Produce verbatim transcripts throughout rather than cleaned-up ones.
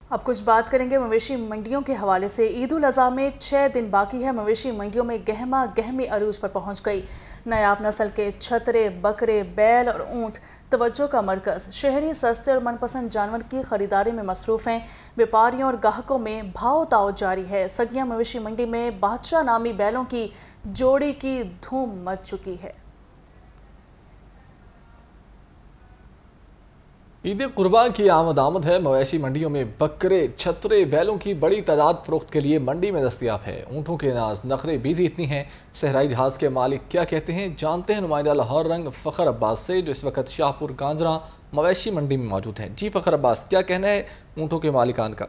अब कुछ बात करेंगे मवेशी मंडियों के हवाले से। ईद उल अज़हा में छः दिन बाकी है। मवेशी मंडियों में गहमा गहमी अरूज पर पहुंच गई। नायाब नस्ल के छतरे, बकरे, बैल और ऊंट तवज्जो का मरकज़। शहरी सस्ते और मनपसंद जानवर की खरीदारी में मसरूफ़ हैं। व्यापारियों और ग्राहकों में भाव ताव जारी है। सगिया मवेशी मंडी में बादशाह नामी बैलों की जोड़ी की धूम मच चुकी है। ईद कुर्बान की आमद आमद है। मवेशी मंडियों में बकरे, छतरे, बैलों की बड़ी तादाद फरोख्त के लिए मंडी में दस्तियाब है। ऊँटों के नाज नखरे बीधी इतनी हैं। सहराई जहाज़ के मालिक क्या कहते हैं, जानते हैं नुमाइंदा लाहौर रंग फ़खर अब्बास से, जो इस वक्त शाहपुर कांजरा मवेशी मंडी में मौजूद हैं। जी फ़खर अब्बास, क्या कहना है ऊँटों के मालिकान का?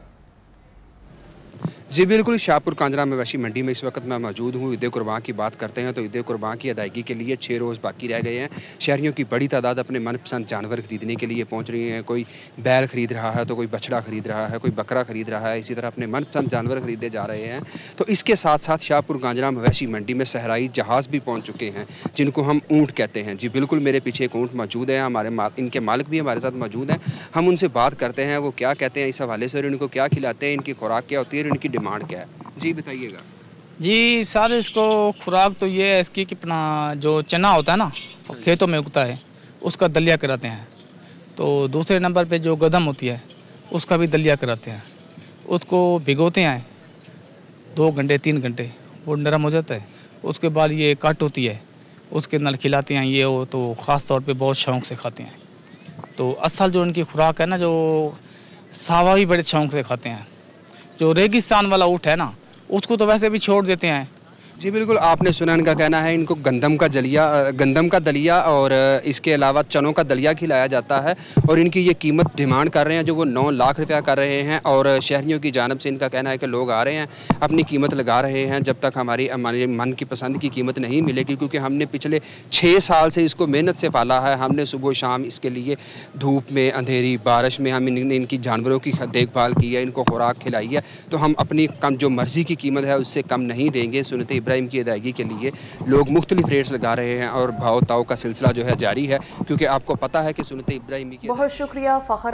जी बिल्कुल, शाहपुर कांजरा मवेशी मंडी में इस वक्त मैं मौजूद हूँ। ईद कुर्बान की बात करते हैं तो ईद कुर्बान की अदायगी के लिए छः रोज़ बाकी रह गए हैं। शहरियों की बड़ी तादाद अपने मनपसंद जानवर खरीदने के लिए पहुँच रही हैं। कोई बैल खरीद रहा है तो कोई बछड़ा खरीद रहा है, कोई बकरा खरीद रहा है। इसी तरह अपने मनपसंद जानवर खरीदे जा रहे हैं। तो इसके साथ साथ शाहपुर कांजरा मवेशी मंडी में सहराई जहाज़ भी पहुँच चुके हैं, जिनको हम ऊँट कहते हैं। जी बिल्कुल, मेरे पीछे एक ऊँट मौजूद है। हमारे इनके मालिक भी हमारे साथ मौजूद हैं। हम उनसे बात करते हैं वो क्या कहते हैं इस हवाले से, और इनको क्या खिलाते हैं, इनकी खुराक क्या होती है और इनकी डिमांड क्या है। जी बताइएगा। जी सर, इसको खुराक तो ये है इसकी कि अपना जो चना होता है ना, खेतों में उगता है, उसका दलिया कराते हैं। तो दूसरे नंबर पे जो गदम होती है उसका भी दलिया कराते हैं। उसको भिगोते हैं दो घंटे तीन घंटे, वो नरम हो जाता है। उसके बाद ये कट होती है, उसके नल खिलाते हैं। ये वो तो ख़ास तौर पे बहुत शौक़ से खाते हैं। तो असल जो इनकी खुराक है ना, जो सावा भी बड़े शौक़ से खाते हैं। जो रेगिस्तान वाला ऊँट है ना, उसको तो वैसे भी छोड़ देते हैं। जी बिल्कुल, आपने सुना, इनका कहना है इनको गंदम का जलिया गंदम का दलिया और इसके अलावा चनों का दलिया खिलाया जाता है। और इनकी ये कीमत डिमांड कर रहे हैं जो वो नौ लाख रुपया कर रहे हैं। और शहरियों की जानब से इनका कहना है कि लोग आ रहे हैं, अपनी कीमत लगा रहे हैं जब तक हमारी हमारे मन की पसंद की कीमत नहीं मिलेगी। क्योंकि हमने पिछले छः साल से इसको मेहनत से पाला है। हमने सुबह शाम इसके लिए धूप में, अंधेरी, बारिश में हम इन, इनकी जानवरों की देखभाल की है, इनको खुराक खिलाई है। तो हम अपनी कम जो मर्ज़ी की कीमत है उससे कम नहीं देंगे। सुन्नत इब्राहिम की अदायगी के लिए लोग मुख्तलिफ रेट्स लगा रहे हैं और भाव ताव का सिलसिला जो है जारी है। क्योंकि आपको पता है कि सुन्नत इब्राहिमी की। बहुत शुक्रिया फ़खर।